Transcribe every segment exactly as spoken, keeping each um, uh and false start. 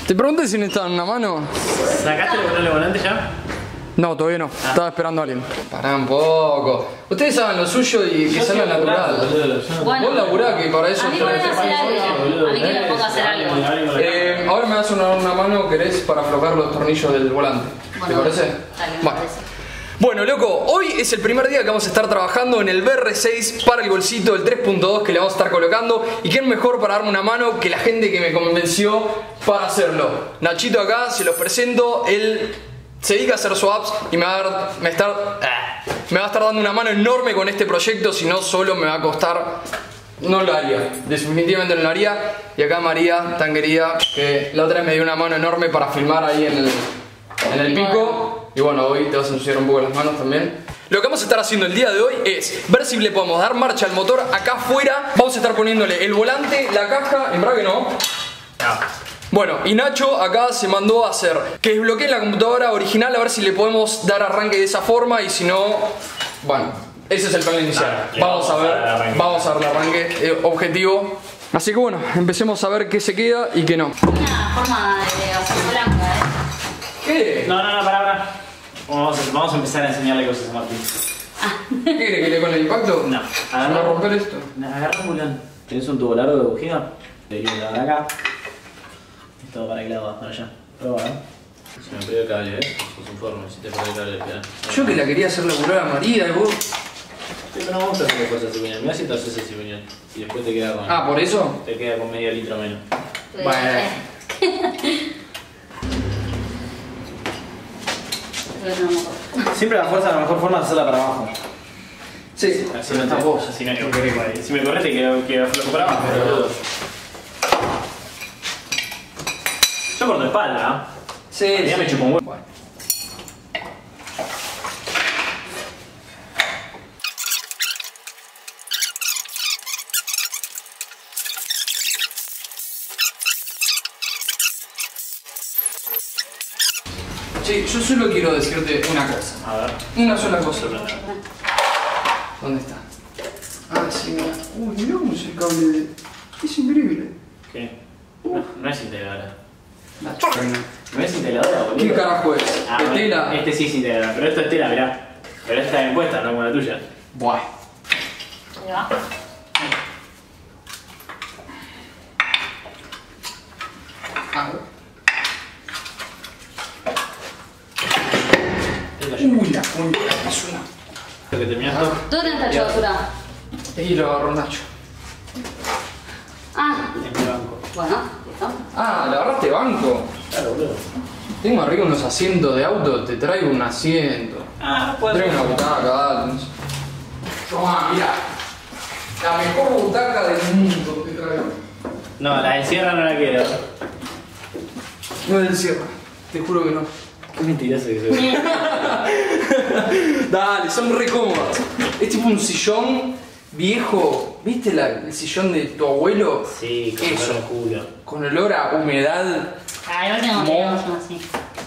Te pregunté si necesitaban una mano. ¿Sacaste el control de volante ya? No, todavía no. Ah. Estaba esperando a alguien. Pará un poco. Ustedes saben lo suyo y que salga natural. Bueno, vos laburá que para eso... A mí me van a hacer algo. A mí que me ponga a hacer algo. Eh, ahora me vas a dar una mano, ¿querés? Para aflojar los tornillos del volante. Bueno, ¿Te parece? Dale, me vale. parece. Bueno, loco, hoy es el primer día que vamos a estar trabajando en el B R seis para el golcito, el tres punto dos que le vamos a estar colocando. Y quién mejor para darme una mano que la gente que me convenció para hacerlo. Nachito acá, se los presento, él se dedica a hacer swaps y me va a, dar, me, estar, eh, me va a estar dando una mano enorme con este proyecto, si no solo me va a costar... No lo haría, definitivamente no lo haría. Y acá María, tan querida, que la otra vez me dio una mano enorme para filmar ahí en el, en el pico. Y bueno, hoy te vas a ensuciar un poco las manos también. Lo que vamos a estar haciendo el día de hoy es ver si le podemos dar marcha al motor acá afuera. Vamos a estar poniéndole el volante, la caja, en verdad que no. Bueno, y Nacho acá se mandó a hacer que desbloquee la computadora original, a ver si le podemos dar arranque de esa forma. Y si no, bueno, ese es el plan inicial. Dale, vamos a ver, a dar vamos a ver el arranque eh, objetivo. Así que bueno, empecemos a ver qué se queda y qué no. Una forma de hacer blanca, ¿eh? ¿Qué? No, no, no, pará, pará. Vamos a, vamos a empezar a enseñarle cosas a Martín. ¿Qué quiere que le con el impacto? No. ¿Se va a romper esto? Agarra un bulón. ¿Tenés un tubo largo de bujía? Debería dar acá. Esto para qué lado vas, para allá. Prueba, ¿eh? Se me perdió el cable, ¿eh? Es un forno, si te perdió el cable del piano. Yo que la quería hacer laburar a María y vos... Sí, pero no me gusta hacer cosas así, mirá si te haces ese opinión. Y después te queda con... Ah, ¿por eso? Te queda con medio litro menos. Bueno. Siempre la fuerza, la mejor forma es hacerla para abajo. Sí, Así no estás vos, así no es que si me corres te quedo, quedo flojo para abajo. Pero... Yo corto espalda, ¿eh? Sí, Ya sí. me chupo un huevo. Bueno. Sí, yo solo quiero decirte una cosa. A ver. Una sola cosa. ¿Dónde está? Ah, sí, mira. Uy, mirá cómo es el cable de... Es increíble. ¿Qué? No, no es integradora. La chica. No es integradora, boludo. ¿Qué carajo es? Ah, ¿De bueno, tela? Este sí es integradora, pero esto es tela, mirá. Pero esta es impuesta, no como la tuya. Buah. Ahí va. Ah, Esta uy, la concha, me suena. Lo que terminaste. ¿Dónde está la chavadura? Y lo agarró Nacho. Ah, En mi banco. bueno, listo. Ah, ¿le agarraste banco? Claro, boludo. Tengo arriba unos asientos de auto, te traigo un asiento. Ah, Te traigo una butaca, dale. Toma, mirá. La mejor butaca del mundo te traigo. No, la encierra no la quiero. No es del Sierra, te juro que no. Qué mentiroso que soy. Dale, son re cómodas. Es tipo un sillón viejo. ¿Viste la- el sillón de tu abuelo? Sí, con Eso. el culo. Con olor a humedad. Ah, igual tengo que Mo- uno así.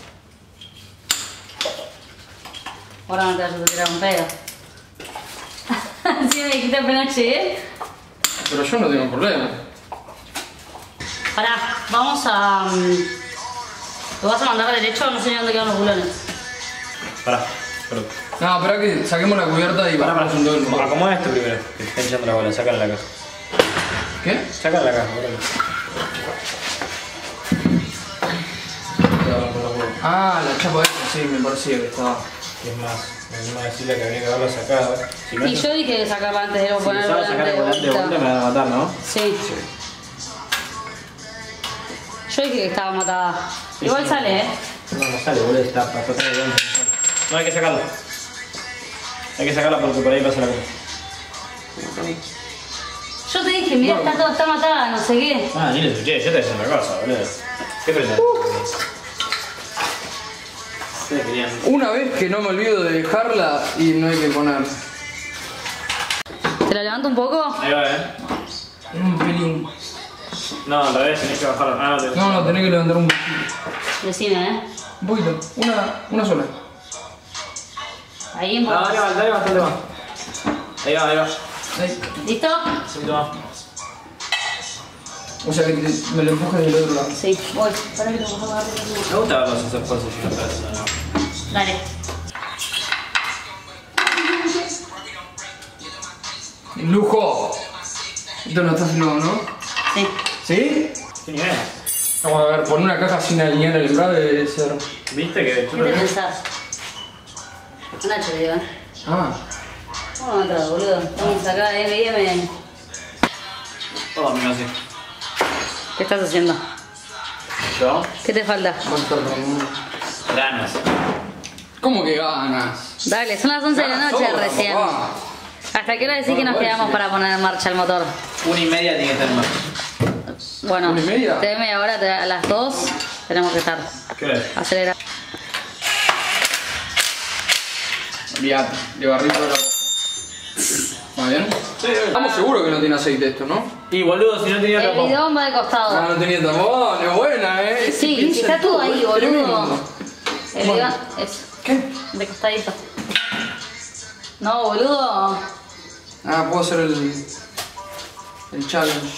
Ahora no te vas a tirar un pedo. Sí me dijiste apenas llegué. Pero yo no tengo problema. Pará, vamos a... mm, ¿lo vas a mandar derecho? No sé ni dónde quedan los bulones. Pará, perdón. No, espera que saquemos la cubierta y Pará, pará. bajamos un todo el motor. Acomoda esto primero. Que te está hinchando la bola, sácala de la caja. ¿Qué? Sácala de la caja, boludo. Ah, la chapa esa, sí, me parecía que estaba. Es más, me animo a decirle que habría que haberlo sacado. Si no, Y yo dije que sacarla antes de si poner el usaba sacar volante el de volante de vuelta me vuelta. van a matar, ¿no? Sí. Yo dije que estaba matada. Sí, Igual sí. sale, ¿eh? No, no sale, boludo, está para atrás de volante. No, hay que sacarlo. Hay que sacarla porque por ahí pasa la cosa. Yo te dije, mira, está todo, está matada, no sé qué. Ah, ni le escuché, yo te decía otra cosa, boludo. ¿Qué pretendés? Ustedes querían... Una vez que no me olvido de dejarla y no hay que poner. ¿Te la levanto un poco? Ahí va, eh. Un pelín. No, al revés, tenés que bajarlo. Ah, no, te... No, no, tenés que levantar un poquito. Decime, ¿eh? Un poquito. Una, una sola. Ahí, No, dale más, dale bastante más. Ahí va, ahí va. Ahí. ¿Listo? Un poquito más. O sea que te, me lo empujes del otro lado. Sí, voy. Para que te puedo agarrar. Me gusta verlos hacer cosas y no parece nada. Dale. ¡Lujo! Esto no está filmado, ¿no? Sí. ¿Sí? ¿Qué nivel? Vamos a ver, poner una caja sin alinear el embrague debe ser... ¿Viste que ¿Qué te pensás? Nacho, digo, ¿eh? Ah. ¿Cómo no entras, boludo? Estamos acá, M y M. Todo a mí así. ¿Qué estás haciendo? ¿Yo? ¿Qué te falta? Ganas. ¿Cómo que ganas? Dale, son las once de la Ganas noche sobran, recién. papá. ¿Hasta qué hora decís que No, nos no, quedamos sí. para poner en marcha el motor? Una y media tiene que estar más. Bueno, ¿Una y media? te doy media hora, te- a las dos tenemos que estar. ¿Qué ves? Acelera. Olvídate, le barrí toda la... ¿Va bien? Sí, Estamos seguros que no tiene aceite esto, ¿no? Y boludo, si no tenía El tapón. bidón va de Ah, costado. no tenía tapón, es buena, ¿eh? Este Sí, piensa si está en todo ahí, es boludo. tremendo. El Bueno. bidón es ¿Qué? de costadito. No, boludo. Ah, puedo hacer el... el challenge.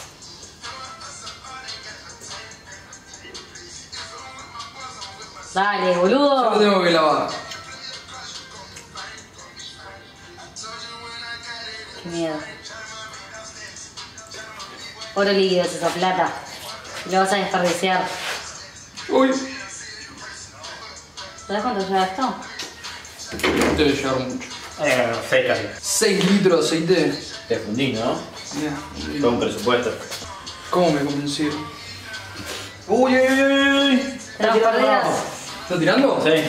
Dale, Yo boludo. lo tengo que lavar. Qué miedo. Oro líquido es esa plata. Y lo vas a desperdiciar. Uy. ¿Sabes cuánto lleva esto? Debe llevar mucho. Eh, seis casi. seis litros de aceite. Te fundí, ¿no? Mira, Todo un presupuesto. ¿cómo me convencieron? Uy, uy, uy, uy, uy. Tenemos perdidas. ¿Está tirando? Sí.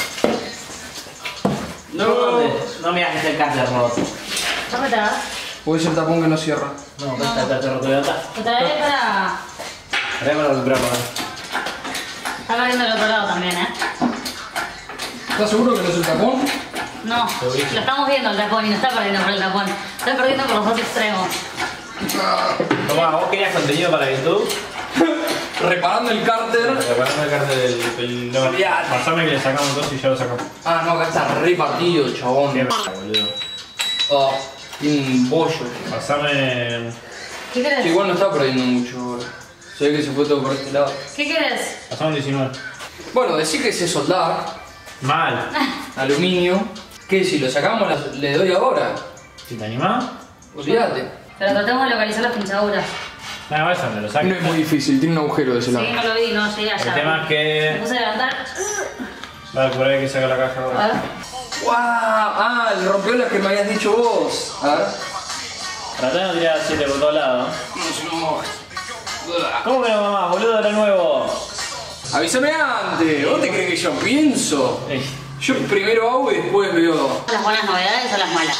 No, no me hagas el cáncer roto. ¿Dónde te vas? O es el tapón que no cierra. No, está, está, está roto de acá. Te traeré para... Traemos los brazos. Está corriendo del otro lado también, ¿eh? ¿Estás seguro que no es el tapón? No, lo estamos viendo el tapón y no está perdiendo por el tapón. Está perdiendo por los dos extremos. Tomá, ¿vos querías contenido para YouTube? Reparando el cárter. Reparando el cartel del... del no, pasame que le sacamos dos y ya lo sacamos. Ah, no, acá está repartido, chabón. Qué mierda, boludo. Oh, tiene un bollo. Pasame... ¿Qué Que querés? igual no está perdiendo mucho ahora. Se ve que se fue todo por este lado. ¿Qué querés? Pasame un diecinueve. Bueno, decí que sé soldar. Mal. Aluminio. ¿Qué? Si lo sacamos, la- le doy ahora. ¿Si te animás? Olvídate. Pero tratemos de localizar las pinchaduras. Nada, vaya, me lo saques. No es muy difícil, tiene un agujero de ese Sí, lado. no lo vi, no llegué allá. El tema es Me que... puse a levantar. Vale, por ahí hay que sacar la caja A ahora. ver. ¡Wow! Ah, le rompió las que me habías dicho vos. A ver. Tratá de no tirar siete por todos lados. No, si no. ¿Cómo que no, mamá? Boludo, era nuevo. Avísame antes. ¿Vos te crees que yo pienso? Ey. Yo primero hago y después veo. ¿Las buenas novedades o las malas?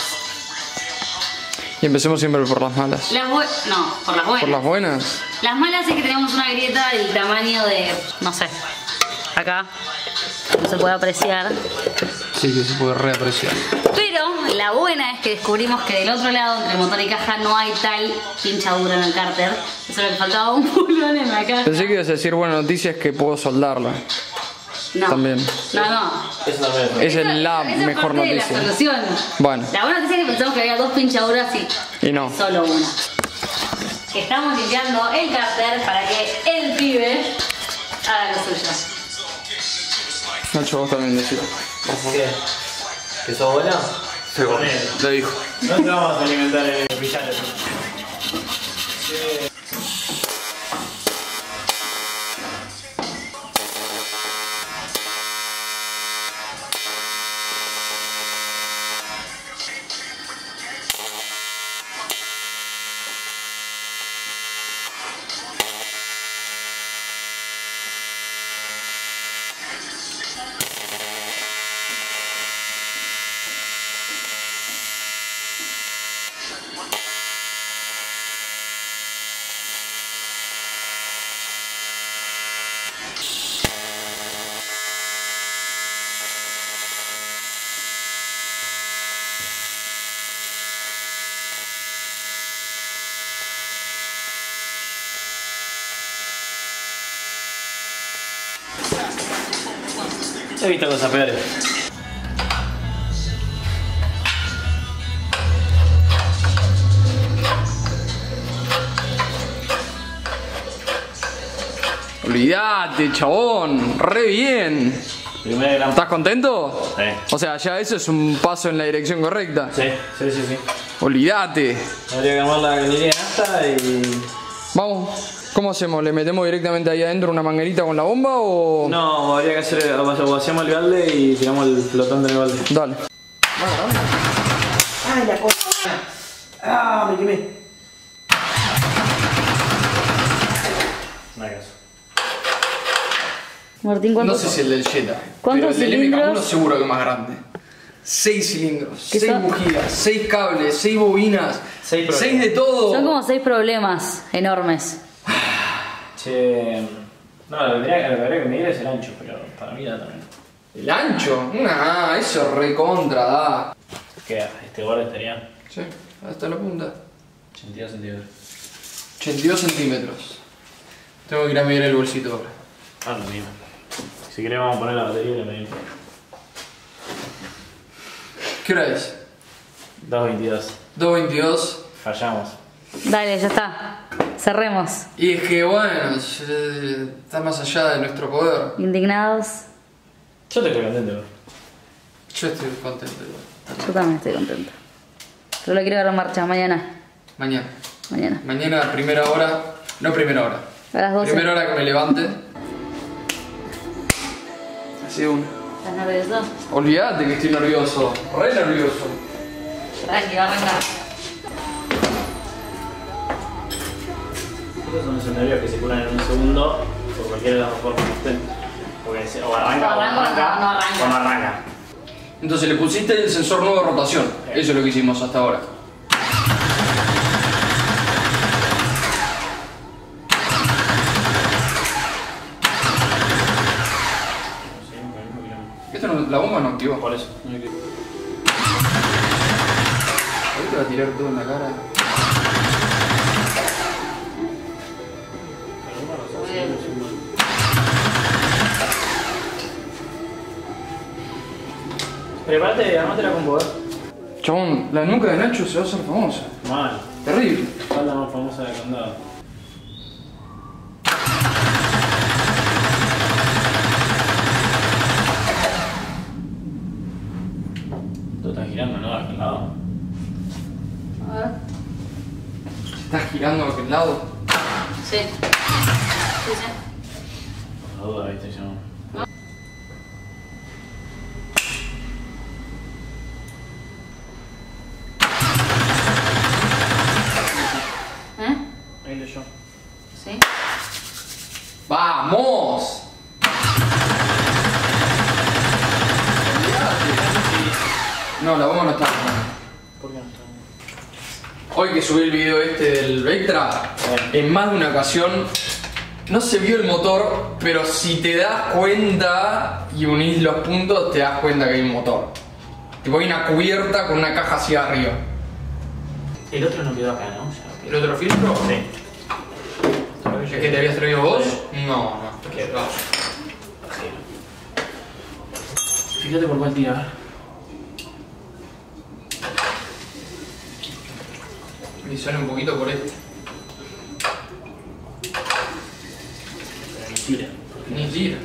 Y empecemos siempre por las malas. Las buenas. No, por las buenas. ¿Por las buenas? Las malas es que tenemos una grieta del tamaño de. No sé. Acá. No se puede apreciar. Sí, que se puede reapreciar. Pero la buena es que descubrimos que del otro lado, entre motor y caja, no hay tal pinchadura en el cárter. Eso es lo que faltaba, un pulón en la caja. Pensé que ibas a decir buena noticia es que puedo soldarla. No. También. No, no. Eso también. Es Esa- el la esa es mejor parte de noticia. la solución. Bueno, La buena noticia es que pensamos que había dos pinchaduras y y no. solo una. Que estamos limpiando el cárter para que el pibe haga lo suyo. Nacho, vos también decís. ¿Qué? ¿Que sos buena? Sí, vos. Lo dijo. No te vamos a alimentar el brillante. He visto cosas peores. Olvídate, chabón. Re bien. Primer gran... ¿Estás contento? Sí. O sea, ya eso es un paso en la dirección correcta. Sí, sí, sí, sí. Olvídate. Habría que armar la cañería de nafta y... Vamos. ¿Cómo hacemos? ¿Le metemos directamente ahí adentro una manguerita con la bomba o...? No, habría que hacer... O vaciamos el balde y tiramos el flotante en el balde. Dale. ¡Ay, la cosa! ¡Ah, me quemé! Nada que eso. Martín, No ¿cuántos? sé si el del Jetta. ¿Cuántos pero el del M K uno cilindros? seguro que es más grande. Seis cilindros, ¿Qué seis son? bujías, seis cables, seis bobinas, Seis seis, problemas. de todo. Son como seis problemas enormes. Che... No, lo que, tendría, lo que habría que medir es el ancho, pero para mí da también. ¿El ancho? Nah, eso recontra da. ¿Qué? Este borde estaría... Sí, hasta la punta. ochenta y dos centímetros. ochenta y dos centímetros. Tengo que ir a medir el bolsito ahora. Ah, lo mismo. Si querés vamos a poner la batería y la medimos. ¿Qué hora es? dos veintidós. dos veintidós. Fallamos. Dale, ya está. Cerremos. Y es que bueno, eh, está más allá de nuestro poder. Indignados. Yo te estoy contento. Yo estoy contento igual. Yo también estoy contenta. Pero lo quiero ver en marcha mañana. Mañana. Mañana. Mañana a primera hora. No primera hora. A las doce. Primera hora que me levante. Así uno. ¿Estás nervioso? Olvídate que estoy nervioso. Re nervioso. Tranqui, va a arrancar. Estos son esos nervios que se curan en un segundo por cualquiera de las dos formas que estén. Porque se- o arranca, No o no arranca, arranca, no, no arranca. o no arranca. Entonces le pusiste el sensor nuevo de rotación. Eso es lo que hicimos hasta ahora. Sí, con el mismo kilómetro. Esto no- la bomba no activó. Por eso. no hay que- Ahorita va a tirar todo en la cara. Prepárate, armate la combo, eh. Chabón, la nuca de Nacho se va a hacer famosa. Mal. Terrible. ¿Cuál es la más famosa del condado? Tú estás girando, ¿no? A aquel lado. A ver. Se está girando a aquel lado. Sí. Sí, sí. Por la duda, viste, yo. ¿Eh? Ahí leyó. Sí. ¡Vamos! No, la bomba no está. ¿Por qué no está? Hoy que subí el video este del Vectra, en más de una ocasión no se vio el motor, pero si te das cuenta y unís los puntos, te das cuenta que hay un motor. Tipo, hay una cubierta con una caja hacia arriba. El otro no quedó acá, ¿no? Ya, ¿El otro filtro? Sí. ¿Es que te habías traído vos? No, no. ¿Qué? no. Fíjate por cuál tira. Y sale un poquito por este. Pero ni tira. Ni tira.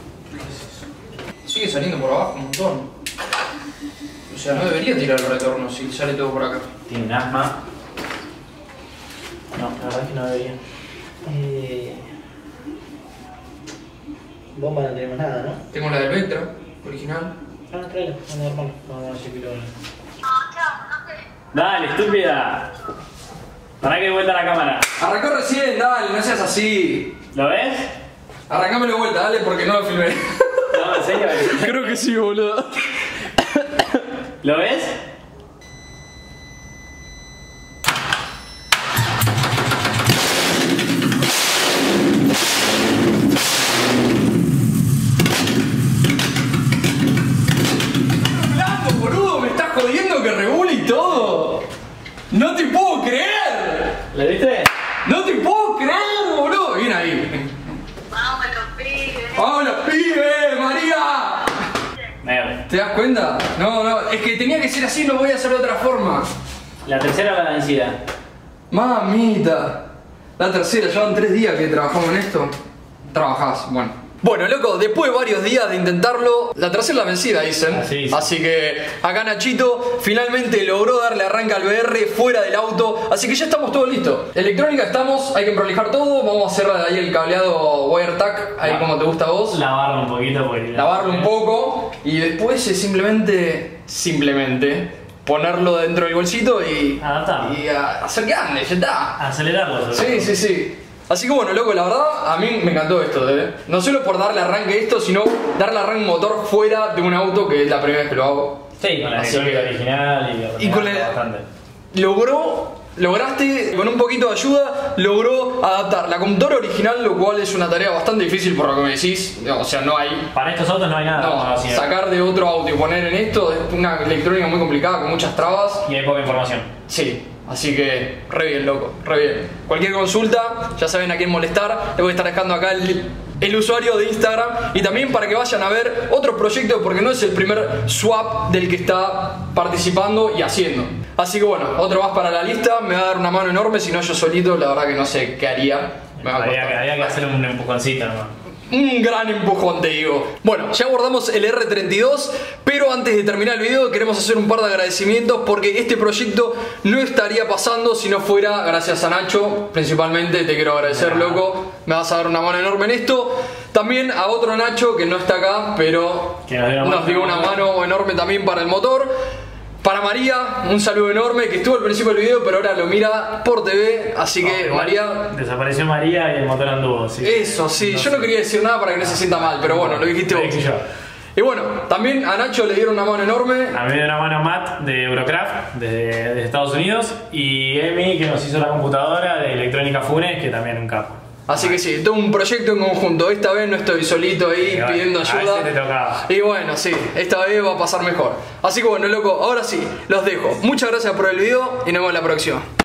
Sigue saliendo por abajo un montón. O sea, no debería tirar el retorno si sale todo por acá. Tiene un asma. No, la verdad es que no debería. Eh... Bomba no tenemos nada, ¿no? Tengo la del Vectra, original. Ah, tráela, vamos a armarlo. Vamos a ver si quiero. Dale, estúpida. Para que de vuelta a la cámara. Arrancó recién, dale, no seas así. ¿Lo ves? Arrancámelo de vuelta, dale, porque no lo filmé. No, en serio. Creo que sí, boludo. ¿Lo ves? Hablando, boludo, me estás jodiendo que regule y todo. No te puedo creer. ¿Lo viste? No te puedo creer, boludo. Bien ahí. Vamos los pibes. ¡Vamos los pibes, María! Merde. ¿Te das cuenta? No, no, es que tenía que ser así, no voy a hacer de otra forma. La tercera o la vencida. Mamita. La tercera, ya van tres días que trabajamos en esto. trabajás, bueno. Bueno, loco, después de varios días de intentarlo, la tercera la vencida, dicen. Así es. Así que acá Nachito finalmente logró darle arranque al V R fuera del auto. Así que ya estamos todos listos. Electrónica estamos, hay que prolijar todo. Vamos a hacer ahí el cableado WireTag, ahí como te gusta a vos. Lavarlo un poquito porque... Lavarlo un poco. Y después es simplemente, simplemente, ponerlo dentro del bolsito y, Adaptarlo. y a- hacer que ande, ya está. Acelerarlo. sobre Sí, todo. sí, sí. Así que bueno, loco, la verdad, a mí me encantó esto, ¿eh? No solo por darle arranque a esto, sino darle arranque motor fuera de un auto, que es la primera vez que lo hago. Sí, con la Así electrónica que- original y, Y con el- bastante. Logró, lograste, con un poquito de ayuda, logró adaptar la computadora original, lo cual es una tarea bastante difícil por lo que me decís. O sea, no hay... Para estos autos no hay nada. No, así, sacar de otro auto y poner en esto es una electrónica muy complicada, con muchas trabas. Y hay poca información. Sí, así que re bien, loco, re bien. Cualquier consulta, ya saben a quién molestar. Les voy a estar dejando acá el, el usuario de Instagram. Y también para que vayan a ver otros proyectos, porque no es el primer swap del que está participando y haciendo. Así que bueno, otro más para la lista. Me va a dar una mano enorme, si no yo solito, la verdad que no sé qué haría. Me va a Había, costar. que- había que hacer un empujoncito nomás. Un gran empujón, te digo. Bueno, ya abordamos el R treinta y dos, pero antes de terminar el video queremos hacer un par de agradecimientos porque este proyecto no estaría pasando si no fuera gracias a Nacho. Principalmente te quiero agradecer, loco. Me vas a dar una mano enorme en esto. También a otro Nacho que no está acá, pero Que nos dio una nos mano. dio una mano enorme también para el motor. Para María, un saludo enorme, que estuvo al principio del video, pero ahora lo mira por T V, así que No, María... Desapareció María y el motor anduvo. Sí. Eso, sí, yo no quería decir nada para que no se sienta mal, pero bueno, lo dijiste Lo vos. dije yo. Y bueno, también a Nacho le dieron una mano enorme. A mí me dio una mano Matt de Eurocraft, desde, desde Estados Unidos, y Emi, que nos hizo la computadora de Electrónica Funes, que también un capo. Así que sí, todo un proyecto en conjunto. Esta vez no estoy solito ahí Y bueno, pidiendo a ayuda. veces te tocaba. Y bueno, sí, esta vez va a pasar mejor. Así que bueno, loco, ahora sí, los dejo. Muchas gracias por el video y nos vemos la próxima.